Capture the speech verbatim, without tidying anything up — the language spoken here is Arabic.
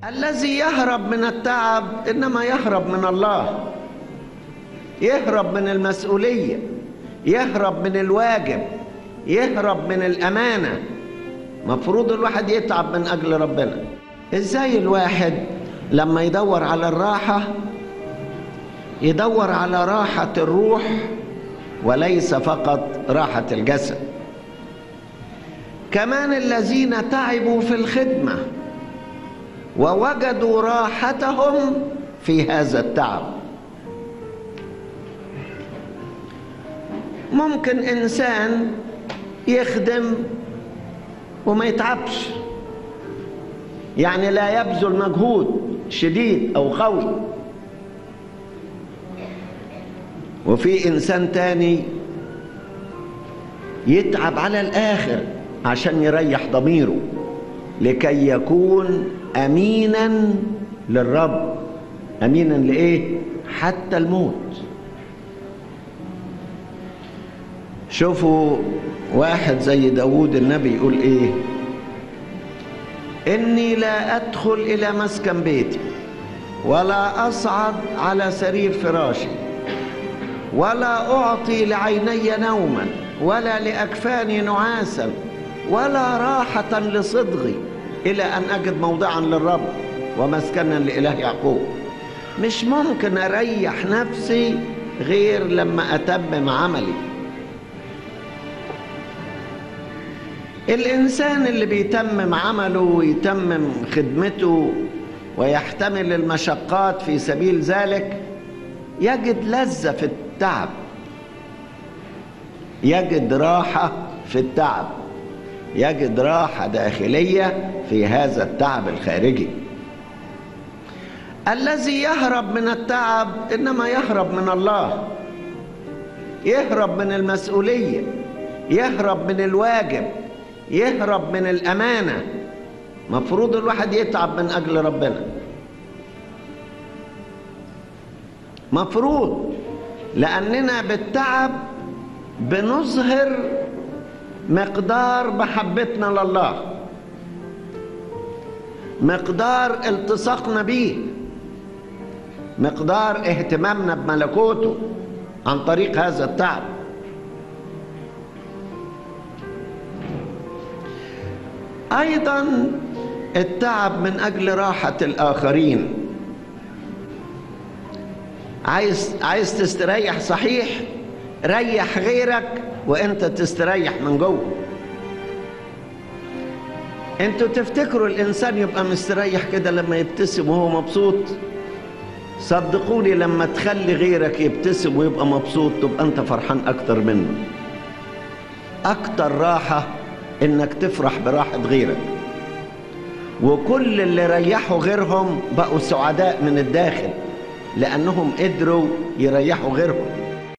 الذي يهرب من التعب إنما يهرب من الله، يهرب من المسؤولية، يهرب من الواجب، يهرب من الأمانة. مفروض الواحد يتعب من أجل ربنا. إزاي الواحد لما يدور على الراحة يدور على راحة الروح وليس فقط راحة الجسد؟ كمان الذين تعبوا في الخدمة ووجدوا راحتهم في هذا التعب. ممكن إنسان يخدم وما يتعبش، يعني لا يبذل مجهود شديد أو قوي، وفي إنسان تاني يتعب على الآخر عشان يريح ضميره لكي يكون أمينا للرب. أمينا لإيه؟ حتى الموت. شوفوا واحد زي داود النبي يقول إيه؟ إني لا أدخل إلى مسكن بيتي ولا أصعد على سرير فراشي ولا أعطي لعيني نوما ولا لأكفاني نعاسا ولا راحة لصدغي إلى أن أجد موضعا للرب ومسكنا لإله يعقوب. مش ممكن أريح نفسي غير لما أتمم عملي. الإنسان اللي بيتمم عمله ويتمم خدمته ويحتمل المشقات في سبيل ذلك يجد لذة في التعب، يجد راحة في التعب، يجد راحة داخلية في هذا التعب الخارجي. الذي يهرب من التعب إنما يهرب من الله، يهرب من المسؤولية، يهرب من الواجب، يهرب من الأمانة. مفروض الواحد يتعب من أجل ربنا، مفروض، لأننا بالتعب بنظهر مقدار محبتنا لله، مقدار التصاقنا به، مقدار اهتمامنا بملكوته عن طريق هذا التعب. أيضا التعب من أجل راحة الآخرين. عايز عايز تستريح صحيح، ريح غيرك وانت تستريح من جوه. انتوا تفتكروا الانسان يبقى مستريح كده لما يبتسم وهو مبسوط؟ صدقوني لما تخلي غيرك يبتسم ويبقى مبسوط تبقى انت فرحان اكتر منه. اكتر راحة انك تفرح براحة غيرك، وكل اللي ريحوا غيرهم بقوا سعداء من الداخل لانهم قدروا يريحوا غيرهم.